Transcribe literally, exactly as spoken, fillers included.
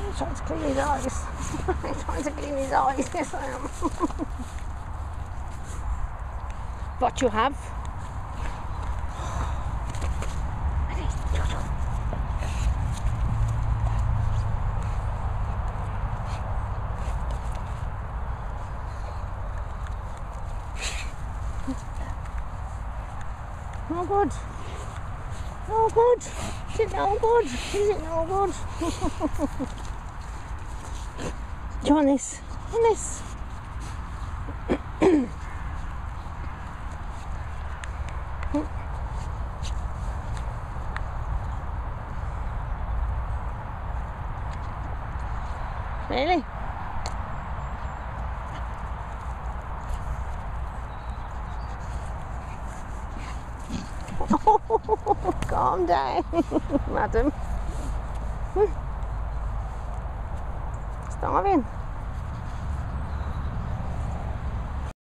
He's trying to clean his eyes. He's trying to clean his eyes. Yes, I am. What you have? No good. No good. Is it no good? Is it no good? Do you want this? Want this? Really? Oh, calm down, madam. Starving.